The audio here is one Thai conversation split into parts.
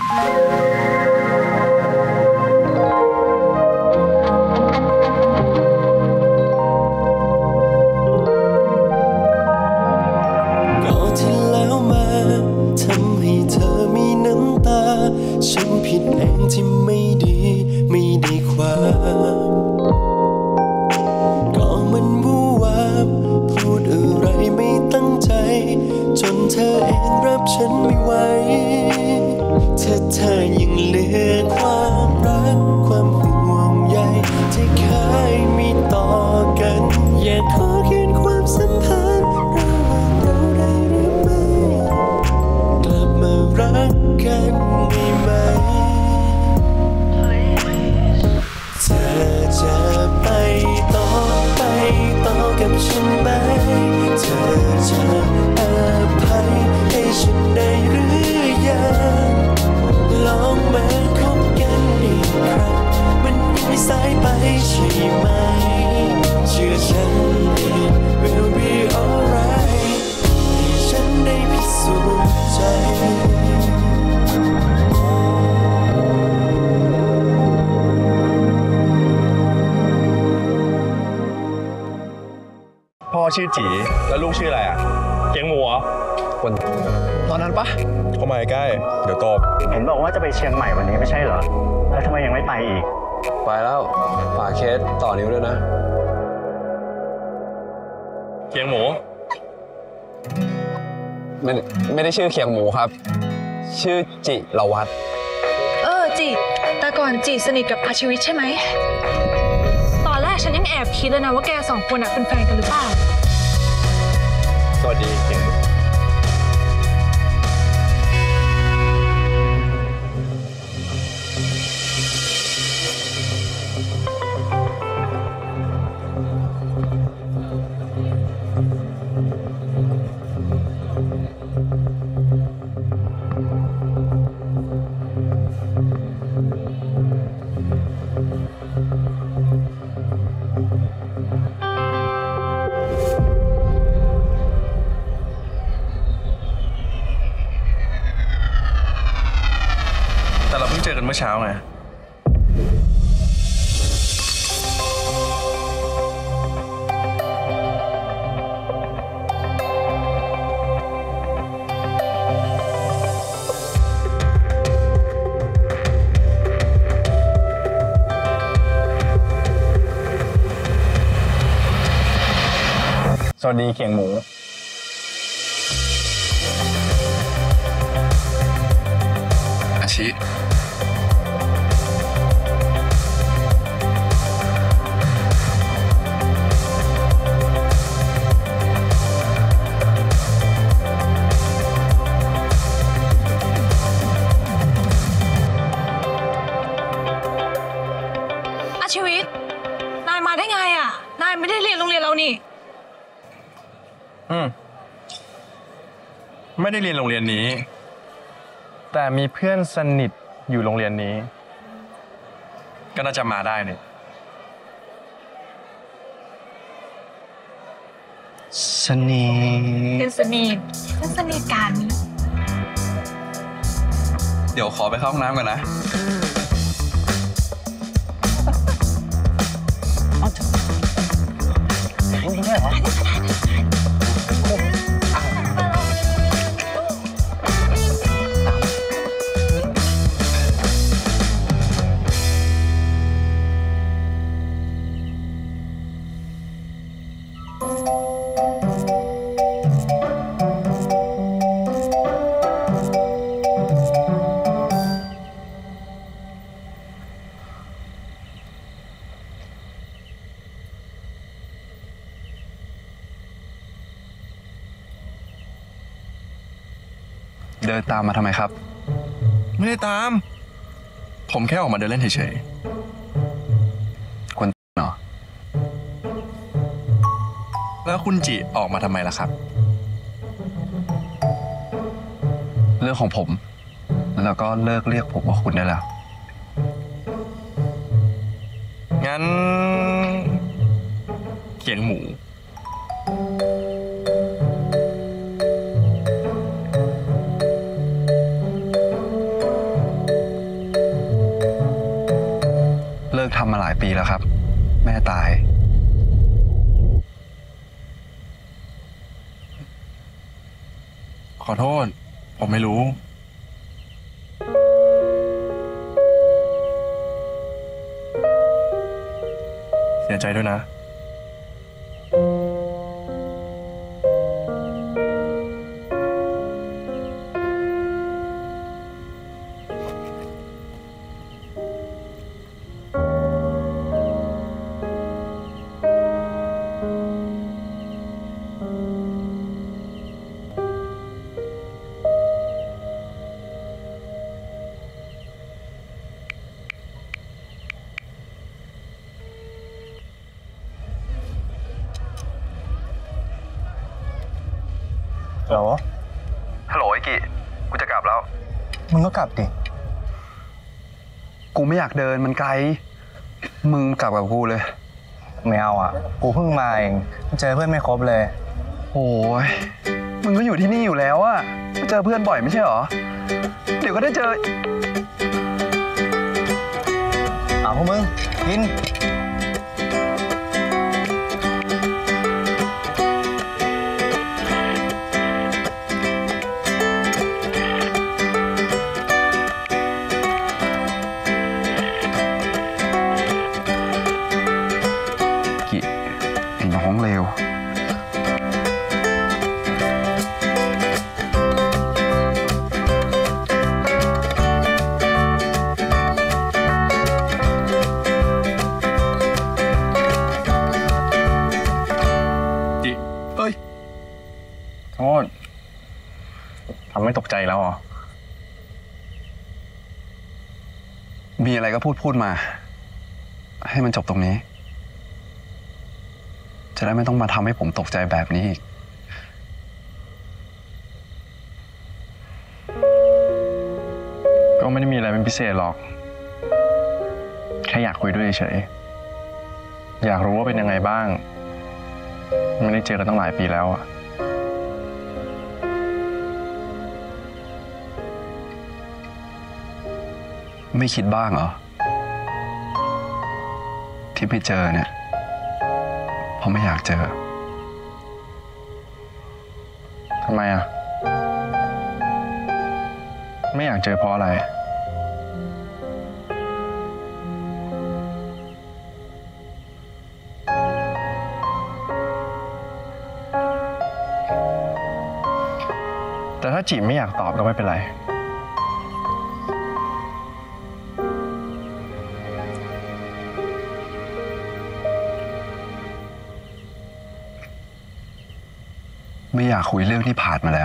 ฉันผิดเองที่ไม่ได้ความก็มันวู่วามพูดอะไรไม่ตั้งใจจนเธอเองรับฉันไม่ไหวถ้าเธอยังเหลือความรักความห่วงใยที่เคยมีต่อกันอยากขอคืนความสัมพันธ์ระหว่างเราได้หรือไม่กลับมารักกันได้ไหมเธอจะไปต่อกับฉันไหมเธอจะอภัยให้ฉันได้หรือยังลองมาคบกันอีกครั้งมันไม่สายไปใช่ไหมเชื่อฉัน it will be alright ให้ฉันได้พิสูจน์ใจพ่อชื่อจีแล้วลูกชื่ออะไรอ่ะเกียงหมูเหรอคนตอนนั้นปะเข้ามาใกล้เดี๋ยวตกเห็นบอกว่าจะไปเชียงใหม่วันนี้ไม่ใช่เหรอแล้วทำไมยังไม่ไปอีกไปแล้วฝากเคสต่อนิ้วด้วยนะเกียงหมูไม่ได้ชื่อเคียงหมูครับชื่อจิรวัตรจิแต่ก่อนจิสนิทกับอาชีวิตใช่ไหมตอนแรกฉันยังแอบคิดเลยนะว่าแกสองคนเป็นแฟนกันหรือเปล่าสวัสดีเกียงหมูแต่เราเพิ่งเจอกันเมื่อเช้าไงสวัสดีเขียงหมูอาชิชีวิตนายมาได้ไงอ่ะนายไม่ได้เรียนโรงเรียนเรานี่ไม่ได้เรียนโรงเรียนนี้แต่มีเพื่อนสนิทอยู่โรงเรียนนี้ก็น่าจะมาได้เนี่ยสนิทเป็นสนิทกันเดี๋ยวขอไปเข้าห้องน้ำก่อนนะนี่เหรอเดินตามมาทำไมครับไม่ได้ตามผมแค่ออกมาเดินเล่นเฉยๆคนเหรอแล้วคุณจิออกมาทำไมล่ะครับเรื่องของผมแล้วก็เลิกเรียกผมว่าคุณได้แล้วงั้นเขียงหมูปีแล้วครับ แม่ตายขอโทษ ผมไม่รู้ เสียใจด้วยนะเหรอฮัลโหลไอ้กิกูจะกลับแล้วมึงก็กลับดิกูไม่อยากเดินมันไกล มึงกลับกับกูเลยไม่เอาอ่ะ กูเพิ่งมาเองเจอเพื่อนไม่ครบเลยโอ้ยมึงก็อยู่ที่นี่อยู่แล้วอะเจอเพื่อนบ่อยไม่ใช่เหรอ เดี๋ยวก็ได้เจอเอาพวกมึงกินกิไอ้น้องเลวจิเอ้ยโทษทำไม่ตกใจแล้วเหรอมีอะไรก็พูดมา ให้มันจบตรงนี้ จะได้ไม่ต้องมาทำให้ผมตกใจแบบนี้อีกก็ไม่ได้มีอะไรเป็นพิเศษหรอก แค่อยากคุยด้วยเฉยอยากรู้ว่าเป็นยังไงบ้าง ไม่ได้เจอกันตั้งหลายปีแล้วอะไม่คิดบ้างเหรอ ที่ไม่เจอเนี่ยเพราะไม่อยากเจอทำไมอะไม่อยากเจอเพราะอะไร แต่ถ้าจีบไม่อยากตอบก็ไม่เป็นไรไม่อยากคุยเรื่องที่ผ่านมาแล้ว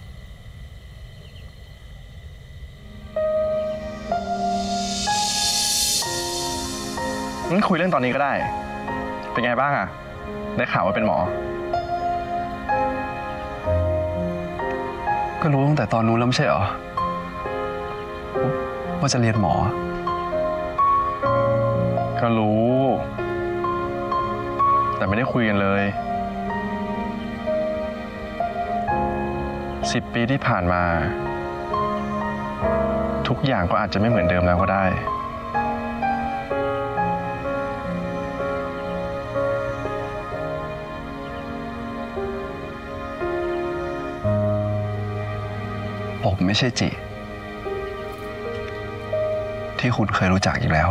งั้นคุยเรื่องตอนนี้ก็ได้ เป็นไงบ้างอะได้ข่าวว่าเป็นหมอก็รู้ตั้งแต่ตอนนู้นแล้วไม่ใช่เหรอ ว่าจะเรียนหมอก็รู้ แต่ไม่ได้คุยกันเลย 10 ปีที่ผ่านมา ทุกอย่างก็อาจจะไม่เหมือนเดิมแล้วก็ได้ผมไม่ใช่จิ ที่คุณเคยรู้จักอีกแล้ว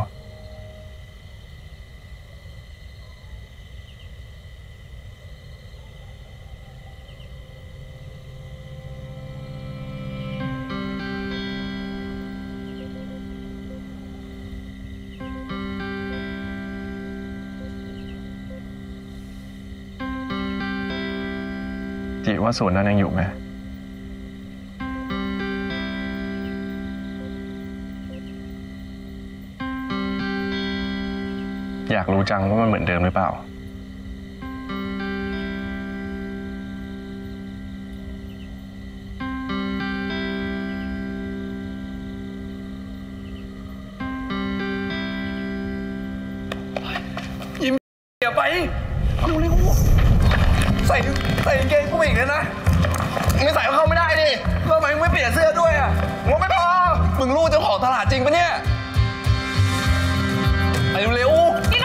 จิว่าสวนนั้นยังอยู่ไหม อยากรู้จังว่ามันเหมือนเดิมหรือเปล่าอย่าไปเอาเร็วใส่กางเกงกูอีกเลยนะไม่ใส่เข้าไม่ได้ดิแล้วทำไมมึงไม่เปลี่ยนเสื้อด้วยอ่ะงงไม่พอมึงรู้เจ้าของตลาดจริงปะเนี่ยไปเร็วนี่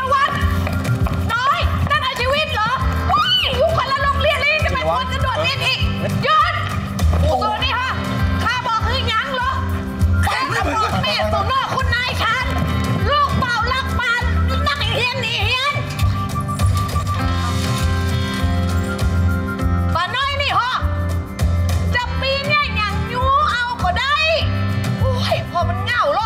คนจะโดดเรียนอีกหยุดโซนี่ฮะข้าบอกคือยังเหรอแกตำรวจแม่ตัวนอกคุณนายฉันลูกเป่าลักปานนักเฮียนหนีเฮียนป่าน้อยนี่ฮะจะปีเนี่ยอย่างยูเอาก็ได้โอ้ยพอมันเหงาหรอ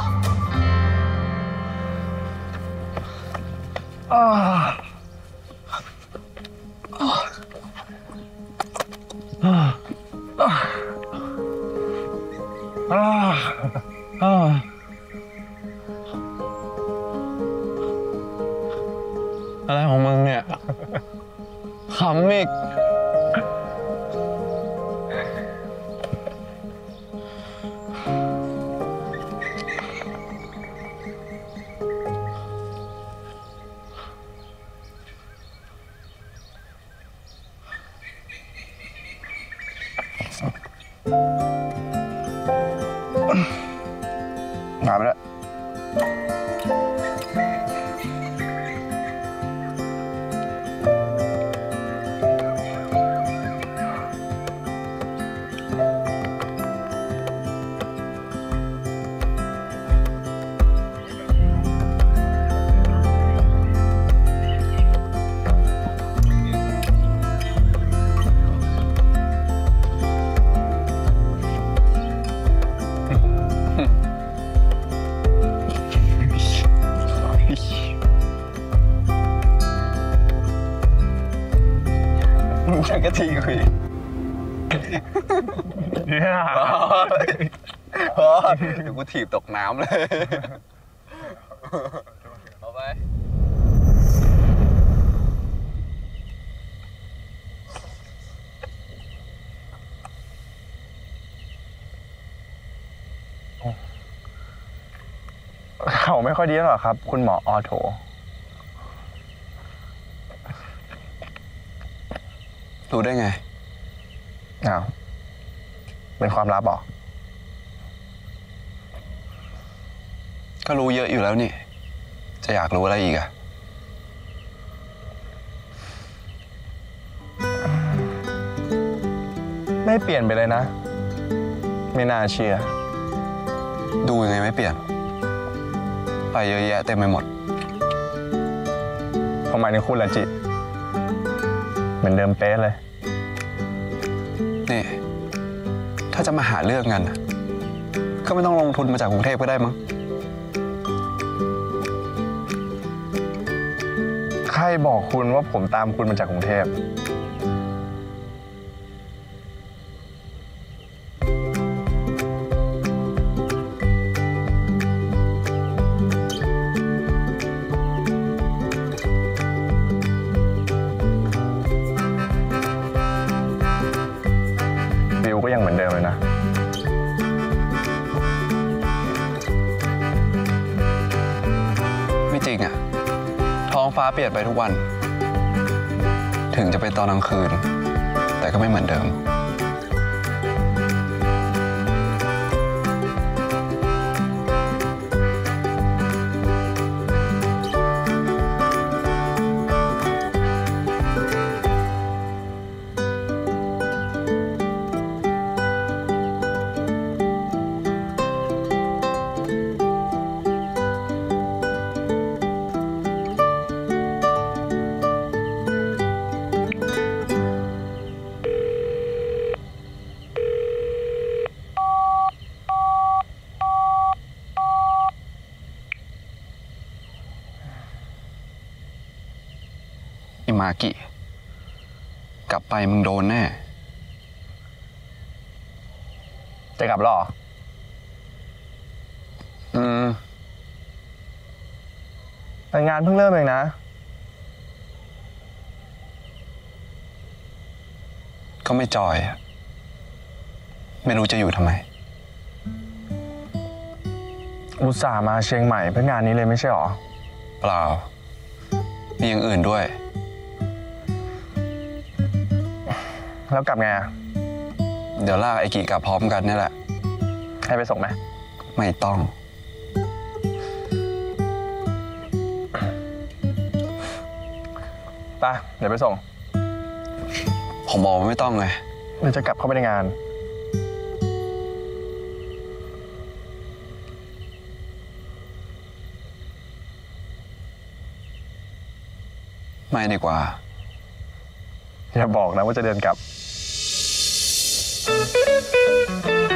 อะไรของมึงเนี่ย ขำอีก มาไปแล้ว ฉันก็ทีคุยเดี๋ยวกูถีบตกน้ำเลย เอาไป เขาไม่ค่อยดีหรอกครับ คุณหมอออโถ รู้ได้ไง อ้าว เป็นความลับเหรอ ก็รู้เยอะอยู่แล้วนี่ จะอยากรู้อะไรอีกอะไม่เปลี่ยนไปเลยนะ ไม่น่าเชื่อ ดูยังไงไม่เปลี่ยน ไปเยอะแยะเต็มไปหมดผมหมายถึงคุณละจิเหมือนเดิมเป๊ะเลย นี่ ถ้าจะมาหาเรื่องกันก็ไม่ต้องลงทุนมาจากกรุงเทพก็ได้มั้ง ใครบอกคุณว่าผมตามคุณมาจากกรุงเทพ วิวก็ยังเหมือนเดิมเลยนะ ไม่จริงอะท้องฟ้าเปลี่ยนไปทุกวัน ถึงจะเป็นตอนกลางคืน แต่ก็ไม่เหมือนเดิม อิมากิ กลับไปมึงโดนแน่ จะกลับหรอ แต่งานเพิ่งเริ่มเองนะ ก็ไม่จอย ไม่รู้จะอยู่ทำไม อุตส่าห์มาเชียงใหม่เพื่องานนี้เลยไม่ใช่หรอ เปล่า มีอย่างอื่นด้วย แล้วกลับไงอะเดี๋ยวลากไอ้กี่กลับพร้อมกันนี่แหละ ให้ไปส่งไหม ไม่ต้อง ไป เดี๋ยวไปส่ง พอผมบอกว่าไม่ต้องไงหรือจะกลับเข้าไปในงานไม่ดีกว่าอย่าบอกนะว่าจะเดินกลับ